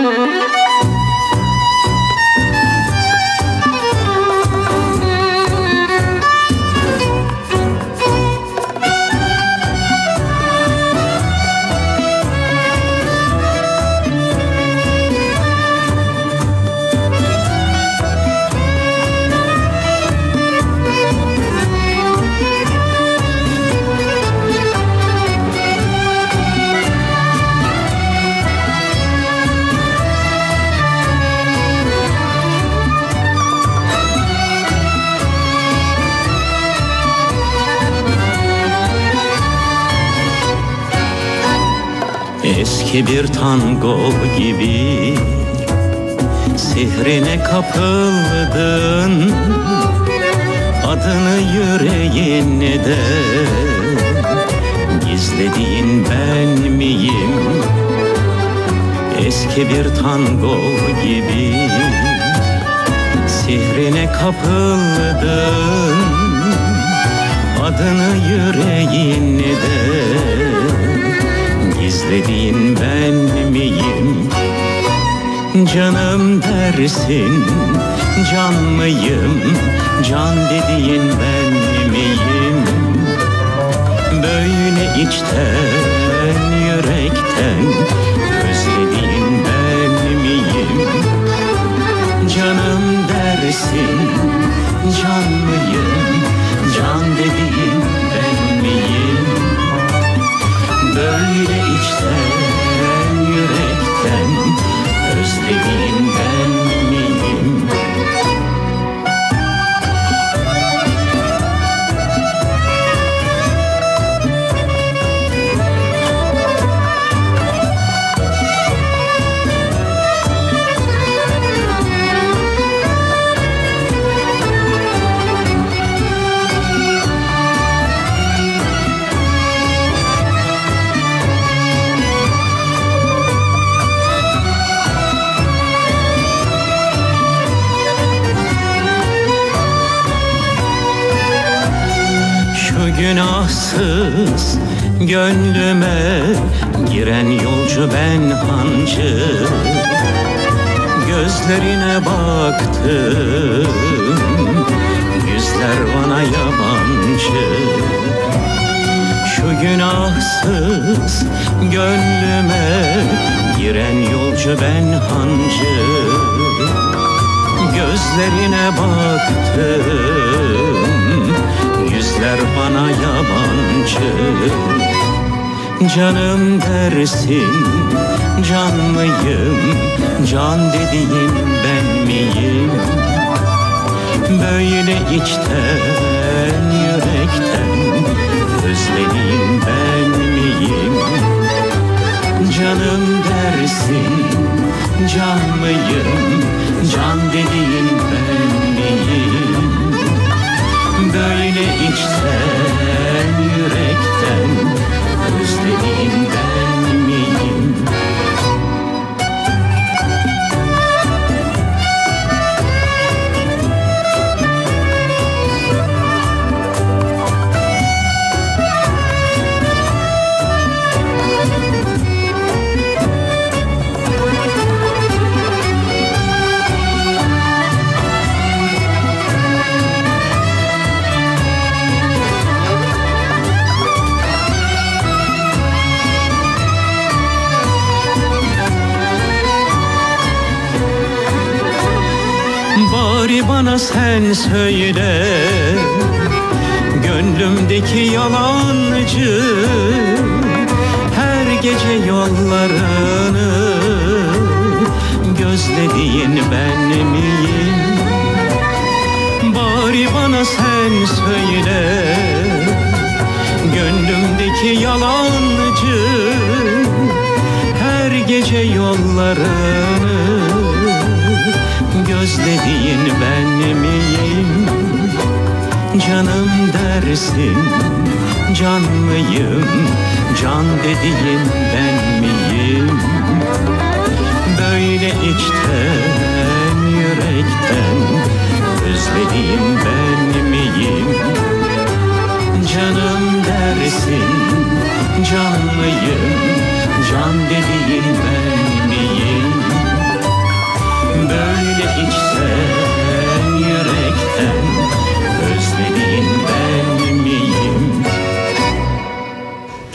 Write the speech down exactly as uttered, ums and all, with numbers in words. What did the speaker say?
Eski bir tango gibi sihrine kapıldın, adını yüreğinde gizlediğin ben miyim? Eski bir tango gibi sihrine kapıldın, adını yüreğinde gizlediğin ben miyim? Canım dersin, can mıyım? Can dediğin ben miyim? Böyle içten, yürekten özlediğin ben miyim? Canım dersin, can mıyım? Can dediğin ben miyim? Böyle içten, yürekten özlediğin ben miyim? Günahsız gönlüme giren yolcu ben hancı, gözlerine baktım, yüzler bana yabancı. Şu günahsız gönlüme giren yolcu ben hancı, gözlerine baktım, yüzler bana yabancı. Canım dersin, can mıyım? Can dediğin ben miyim? Böyle içten, yürekten özlediğin ben miyim? Canım dersin, can mıyım? Can dediğin ben miyim? Böyle içten, yürekten özlediğin ben miyim? Bari bana sen söyle, gönlümdeki yalancı her gece yollarını gözlediğin ben miyim? Bari bana sen söyle, gönlümdeki yalancı her gece yollarını gözlediğin ben miyim? Canım dersin, can mıyım? Can dediğin ben miyim? Böyle içten, yürekten özlediğin ben miyim? Canım dersin, can mıyım? Can dediğin ben